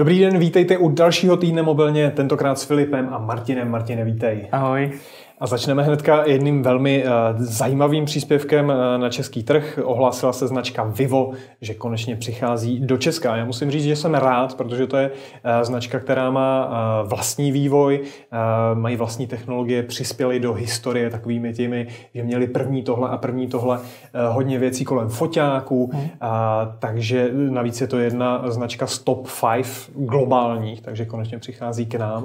Dobrý den, vítejte u dalšího týdne mobilně, tentokrát s Filipem a Martinem. Martine, vítej. Ahoj. A začneme hnedka jedním velmi zajímavým příspěvkem na český trh. Ohlásila se značka Vivo, že konečně přichází do Česka. Já musím říct, že jsem rád, protože to je značka, která má vlastní vývoj, mají vlastní technologie, přispěli do historie takovými těmi, že měli první tohle, hodně věcí kolem foťáků, takže navíc je to jedna značka z top 5 globálních, takže konečně přichází k nám,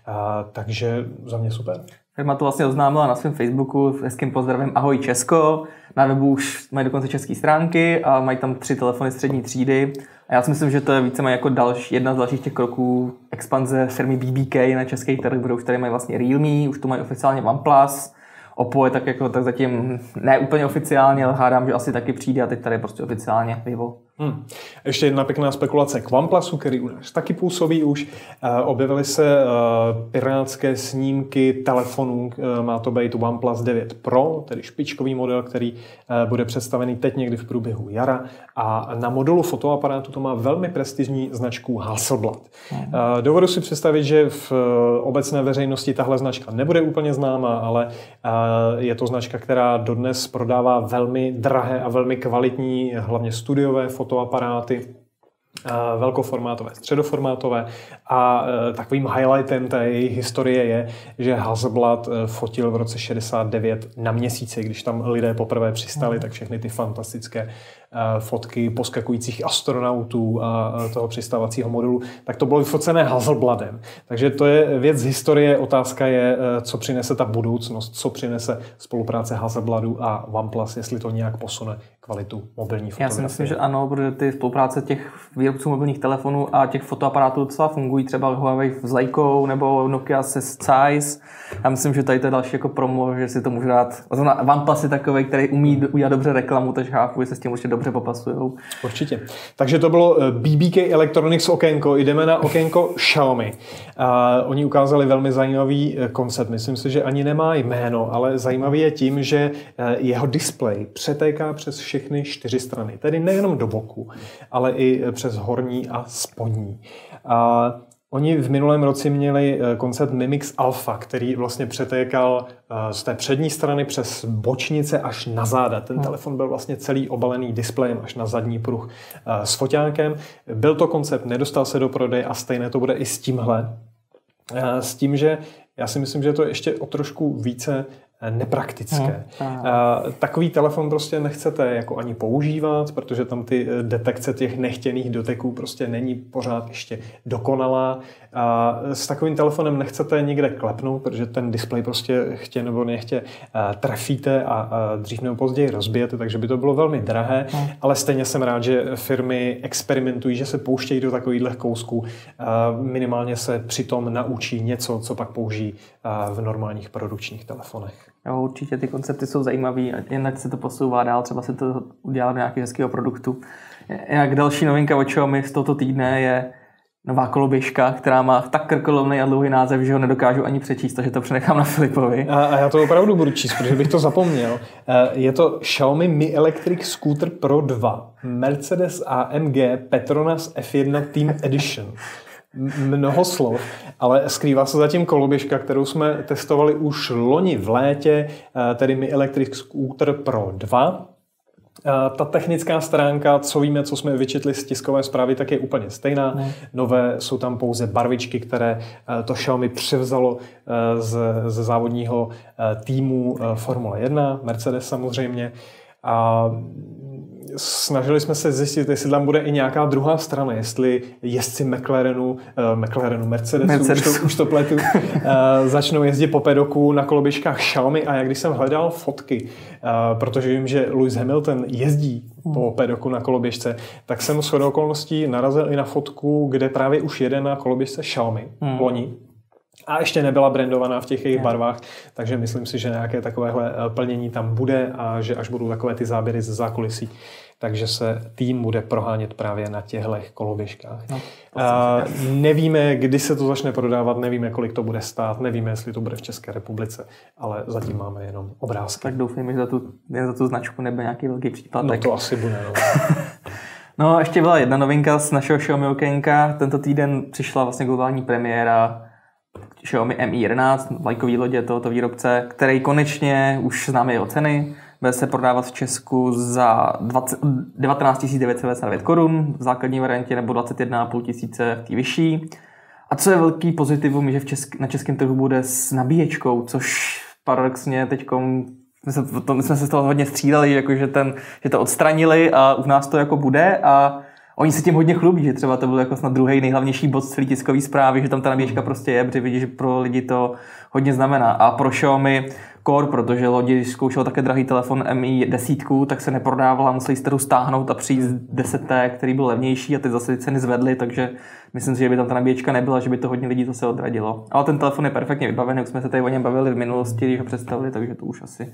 takže za mě super. Firma to vlastně oznámila na svém Facebooku s hezkým pozdravem Ahoj Česko. Na webu už mají dokonce české stránky a mají tam 3 telefony střední třídy. A já si myslím, že to je víceméně jako jedna z dalších těch kroků expanze firmy BBK na český trh, protože už tady mají vlastně Realme, už to mají oficiálně OnePlus. Oppo je tak zatím ne úplně oficiálně, ale hádám, že asi taky přijde a teď tady je prostě oficiálně Vivo. Ještě jedna pěkná spekulace k OnePlusu, který u nás taky působí už. Objevily se pirátské snímky telefonů, má to být OnePlus 9 Pro, tedy špičkový model, který bude představený teď někdy v průběhu jara. A na modulu fotoaparátu to má velmi prestižní značku Hasselblad. Dovedu si představit, že v obecné veřejnosti tahle značka nebude úplně známá, ale je to značka, která dodnes prodává velmi drahé a velmi kvalitní, hlavně studiové fotoaparáty, velkoformátové, středoformátové a takovým highlightem té jejich historie je, že Hasselblad fotil v roce 69 na Měsíci, když tam lidé poprvé přistali, tak všechny ty fantastické fotky poskakujících astronautů a toho přistávacího modulu, tak to bylo vyfocené Hasselbladem. Takže to je věc z historie, otázka je, co přinese ta budoucnost, co přinese spolupráce Hasselbladu a OnePlus, jestli to nějak posune kvalitu mobilní fotografie. Já si myslím, že ano, protože ty spolupráce těch výrobců mobilních telefonů a těch fotoaparátů docela fungují, třeba Huawei s Leikou nebo Nokia se Zeiss. Já myslím, že tady to je další jako promo, že si to může dát. OnePlus je takový, který umí udělat dobře reklamu, takže chápu, že se s tím určitě dobře popasujou. Určitě. Takže to bylo BBK Electronics okénko. Jdeme na okénko Xiaomi. Oni ukázali velmi zajímavý koncept. Myslím si, že ani nemá jméno, ale zajímavý je tím, že jeho displej přetéká přes všechny 4 strany. Tedy nejenom do boku, ale i přes horní a spodní. Oni v minulém roce měli koncept Mimix Alpha, který vlastně přetékal z té přední strany přes bočnice až na záda. Ten telefon byl vlastně celý obalený displejem až na zadní pruh s foťákem. Byl to koncept, nedostal se do prodeje a stejné to bude i s tímhle. S tím, že já si myslím, že to je ještě o trošku více nepraktické. Takový telefon prostě nechcete jako ani používat, protože tam ty detekce těch nechtěných doteků prostě není pořád ještě dokonalá. S takovým telefonem nechcete nikde klepnout, protože ten displej prostě chtě nebo nechtě trefíte a dřív nebo později rozbijete, takže by to bylo velmi drahé, ale stejně jsem rád, že firmy experimentují, že se pouštějí do takových kousků, minimálně se přitom naučí něco, co pak použijí v normálních produkčních telefonech. Jo, určitě ty koncepty jsou zajímavý, jednak se to posouvá dál, třeba se to udělá do nějakého hezkého produktu. Jak další novinka od Xiaomi z tohoto týdne je nová koloběžka, která má tak krkolomný a dlouhý název, že ho nedokážu ani přečíst, takže to přenechám na Filipovi. A já to opravdu budu číst, protože bych to zapomněl. Je to Xiaomi Mi Electric Scooter Pro 2, Mercedes AMG Petronas F1 Team Edition. Mnoho slov, ale skrývá se zatím koloběžka, kterou jsme testovali už loni v létě, tedy Mi Electric Scooter Pro 2. Ta technická stránka, co víme, co jsme vyčetli z tiskové zprávy, tak je úplně stejná. Nové jsou tam pouze barvičky, které to Xiaomi převzalo ze závodního týmu Formule 1, Mercedes samozřejmě. A snažili jsme se zjistit, jestli tam bude i nějaká druhá strana, jestli jezdci Mercedesu, už to pletu, začnou jezdit po pedoku na koloběžkách Xiaomi. A jak když jsem hledal fotky, protože vím, že Lewis Hamilton jezdí po pedoku na koloběžce, tak jsem shodou okolností narazil i na fotku, kde právě už jede na koloběžce Xiaomi loni. A ještě nebyla brandovaná v těch jejich barvách, takže myslím si, že nějaké takovéhle plnění tam bude a že až budou takové ty záběry ze zákulisí, takže se tým bude prohánět právě na těchto koloběžkách. Nevíme, kdy se to začne prodávat, nevíme, kolik to bude stát, nevíme, jestli to bude v České republice, ale zatím máme jenom obrázky. Tak doufám, že za tu značku nebude nějaký velký příplatek. No to asi bude. No. No, ještě byla jedna novinka z našeho Xiaomi okénka. Tento týden přišla vlastně globální premiéra Xiaomi Mi 11, vlajkový lodě tohoto výrobce, který konečně už známe jeho ceny. Bude se prodávat v Česku za 19 999 korun v základní variantě nebo 21 500 v té vyšší. A co je velký pozitivum, že na českém trhu bude s nabíječkou, což paradoxně teďkom my jsme se z toho hodně střídali, jakože že to odstranili a u nás to jako bude a oni se tím hodně chlubí, že třeba to byl jako snad druhý nejhlavnější bod celý tiskový zprávy, že tam ta nabíječka prostě je, protože vidí, že pro lidi to hodně znamená. A pro Xiaomi Core, protože lodi, když zkoušel také drahý telefon Mi 10, tak se neprodávala, museli jste to stáhnout a přijít z 10, který byl levnější a teď zase ceny zvedly, takže myslím si, že by tam ta nabíječka nebyla, že by to hodně lidí zase odradilo. Ale ten telefon je perfektně vybavený, už jsme se tady o něm bavili v minulosti, když ho představili, takže to už asi.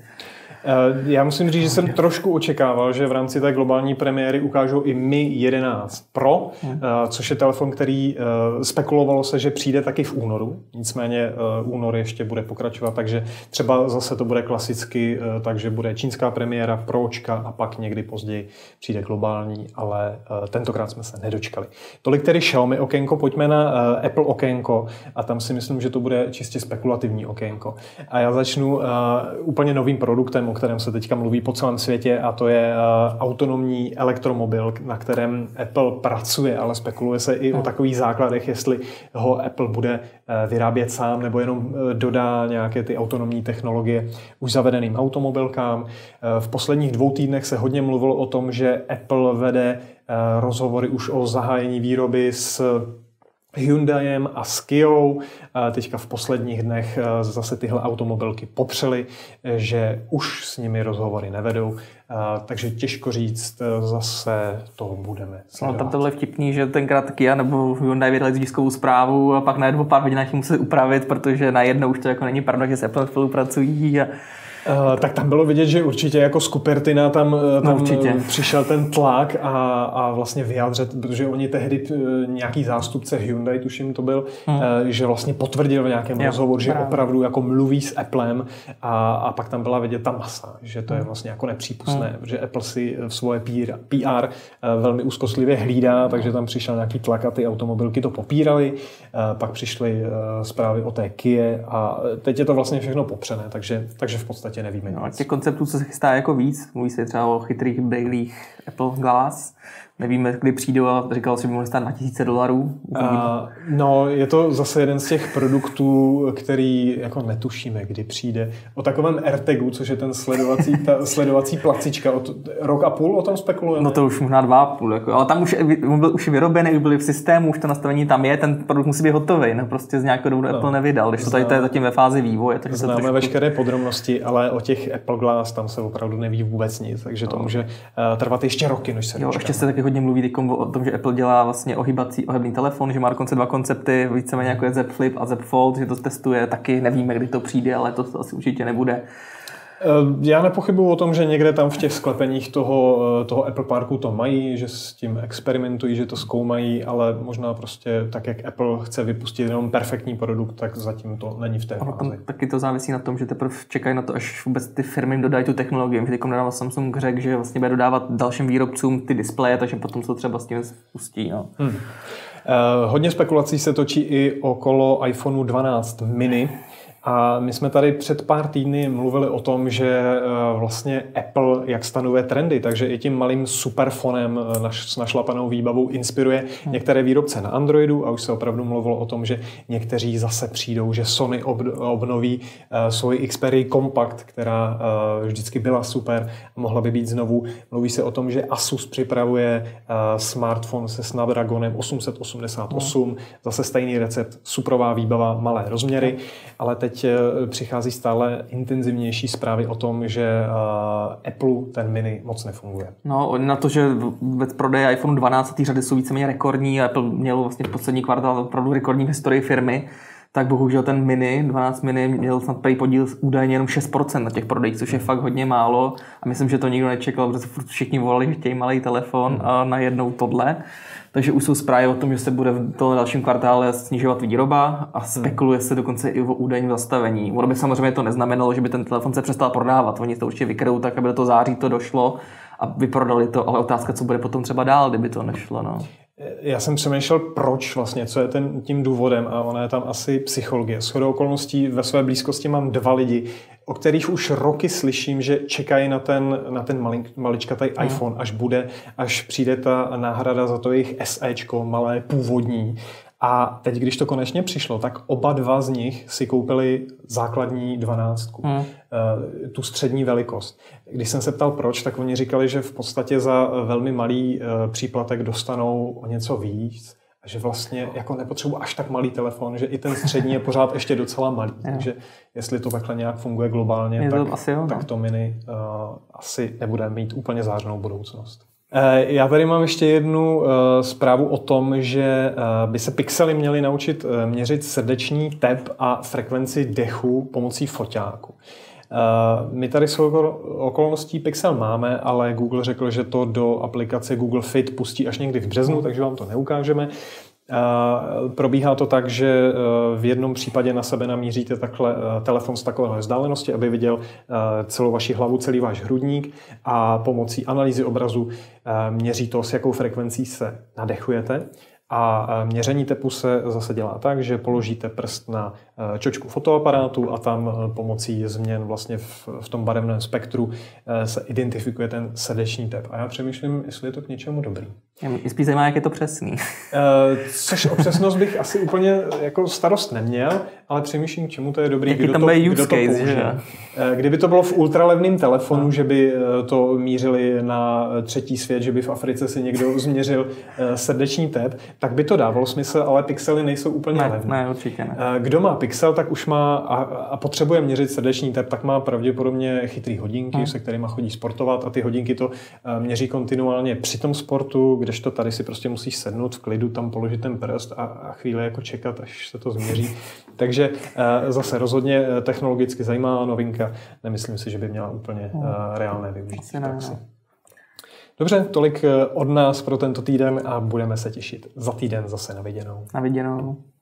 Já musím říct, že jsem trošku očekával, že v rámci té globální premiéry ukážou i Mi 11 Pro, což je telefon, který spekulovalo se, že přijde taky v únoru. Nicméně únor ještě bude pokračovat, takže třeba zase to bude klasicky, takže bude čínská premiéra, Pročka a pak někdy později přijde globální, ale tentokrát jsme se nedočkali. Tolik tedy Xiaomi okénko, pojďme na Apple okénko a tam si myslím, že to bude čistě spekulativní okénko. A já začnu úplně novým produktem, o kterém se teďka mluví po celém světě a to je autonomní elektromobil, na kterém Apple pracuje, ale spekuluje se i o takových základech, jestli ho Apple bude vyrábět sám nebo jenom dodá nějaké ty autonomní technologie už zavedeným automobilkám. V posledních 2 týdnech se hodně mluvilo o tom, že Apple vede rozhovory už o zahájení výroby s Hyundaiem a s Kiou. Teďka v posledních dnech zase tyhle automobilky popřely, že už s nimi rozhovory nevedou, takže těžko říct, zase to budeme sledovat. No, tam to bylo vtipný, že tenkrát Kia nebo Hyundai vydali tiskovou zprávu a pak najednou pár hodinách museli upravit, protože najednou už to jako není pravda, že s Apple spolupracují a tak tam bylo vidět, že určitě jako z Cupertina tam přišel ten tlak a vlastně vyjádřit, protože oni tehdy nějaký zástupce Hyundai, tuším to byl, že vlastně potvrdil v nějakém rozhovoru, že opravdu jako mluví s Applem a pak tam byla vidět ta masa, že to je vlastně jako nepřípustné, protože Apple si v svoje PR velmi úzkostlivě hlídá, takže tam přišel nějaký tlak a ty automobilky to popíraly, pak přišly zprávy o té Kie a teď je to vlastně všechno popřené, takže v podstatě nevíme. No, těch konceptů, co se chystá jako víc, mluví se třeba o chytrých brýlích Apple Glass. Nevíme, kdy přijdou a říkal si, že by mohli stát $2,000. No, je to zase jeden z těch produktů, který jako netušíme, kdy přijde. O takovém AirTagu, což je ten sledovací placička, od 1,5 roku o tom spekulujeme. No to už možná 2,5 jako, ale tam už byl už vyrobený, už byly v systému, už to nastavení tam je, ten produkt musí být hotový, no prostě z nějakého důvodu Apple nevydal, když to tady to je zatím ve fázi vývoje. Známe trošku veškeré podrobnosti, ale o těch Apple Glass tam se opravdu neví vůbec nic, takže to může trvat ještě roky, než se dočkáme. Ještě se taky hodně mluví o tom, že Apple dělá vlastně ohybný telefon, že má dokonce 2 koncepty, víceméně jako je Z Flip a Z Fold, že to testuje, taky nevíme, kdy to přijde, ale to asi určitě nebude. Já nepochybuji o tom, že někde tam v těch sklepeních toho Apple Parku to mají, že s tím experimentují, že to zkoumají, ale možná prostě tak, jak Apple chce vypustit jenom perfektní produkt, tak zatím to není v té fázi. Taky to závisí na tom, že teprve čekají na to, až vůbec ty firmy dodají tu technologii. Že teď nedávno Samsung řekl, že vlastně bude dodávat dalším výrobcům ty displeje, takže potom se to třeba s tím spustí. No. Hodně spekulací se točí i okolo iPhoneu 12 mini. A my jsme tady před pár týdny mluvili o tom, že vlastně Apple jak stanovuje trendy, takže i tím malým superfonem s našlapanou výbavou inspiruje některé výrobce na Androidu a už se opravdu mluvilo o tom, že někteří zase přijdou, že Sony obnoví svoji Xperia Compact, která vždycky byla super, mohla by být znovu. Mluví se o tom, že Asus připravuje smartphone se Snapdragonem 888, zase stejný recept, superová výbava, malé rozměry, ale teď přichází stále intenzivnější zprávy o tom, že Apple ten mini moc nefunguje. No, na to, že vůbec prodeje iPhone 12 a ty řady jsou víceméně rekordní, Apple měl vlastně v poslední kvartál opravdu rekordní v historii firmy, tak bohužel ten mini, 12 mini, měl snad prý podíl údajně jenom 6% na těch prodejích, což je fakt hodně málo a myslím, že to nikdo nečekal, protože všichni volali, že chtějí malý telefon a najednou tohle. Takže už jsou zprávy o tom, že se bude v tom dalším kvartále snižovat výroba a spekuluje se dokonce i o údajním zastavení. Ono by samozřejmě to neznamenalo, že by ten telefon se přestal prodávat. Oni to určitě vykryjou tak, aby do toho září to došlo, a vyprodali to, ale otázka, co bude potom třeba dál, kdyby to nešlo. No. Já jsem přemýšlel, proč vlastně, co je tím důvodem a ona je tam asi psychologie. Shodou okolností ve své blízkosti mám 2 lidi, o kterých už roky slyším, že čekají na ten maličkatý iPhone, až přijde ta náhrada za to jejich SEčko, malé původní. A teď, když to konečně přišlo, tak oba 2 z nich si koupili základní 12, tu střední velikost. Když jsem se ptal proč, tak oni říkali, že v podstatě za velmi malý příplatek dostanou o něco víc a že vlastně jako nepotřebuji až tak malý telefon, že i ten střední je pořád ještě docela malý. Takže jestli to takhle nějak funguje globálně, tak to mini asi nebude mít úplně zářnou budoucnost. Já tady mám ještě jednu zprávu o tom, že by se pixely měly naučit měřit srdeční tep a frekvenci dechu pomocí foťáku. My tady s okolností Pixel máme, ale Google řekl, že to do aplikace Google Fit pustí až někdy v březnu, takže vám to neukážeme. Probíhá to tak, že v jednom případě na sebe namíříte takhle telefon z takové vzdálenosti, aby viděl celou vaši hlavu, celý váš hrudník a pomocí analýzy obrazu měří to, s jakou frekvencí se nadechujete. A měření tepu se zase dělá tak, že položíte prst na čočku fotoaparátu a tam pomocí změn vlastně v tom barevném spektru se identifikuje ten srdeční tep. A já přemýšlím, jestli je to k něčemu dobrý. Mě spíš zajímá, jak je to přesný. Což o přesnost bych asi úplně jako starost neměl, ale přemýšlím, k čemu to je dobrý, jaký kdo to použije. Že? Kdyby to bylo v ultralevném telefonu, že by to mířili na třetí svět, že by v Africe si někdo změřil srdeční tep, tak by to dávalo smysl, ale pixely nejsou úplně levné. Ne, určitě ne. Kdo má pixel, tak už má a potřebuje měřit srdeční tep, tak má pravděpodobně chytrý hodinky, se kterými chodí sportovat a ty hodinky to měří kontinuálně při tom sportu, kdežto tady si prostě musíš sednout v klidu, tam položit ten prst a chvíli jako čekat, až se to změří. Takže zase rozhodně technologicky zajímavá novinka. Nemyslím si, že by měla úplně reálné využití. Dobře, tolik od nás pro tento týden a budeme se těšit za týden zase na viděnou. Na viděnou.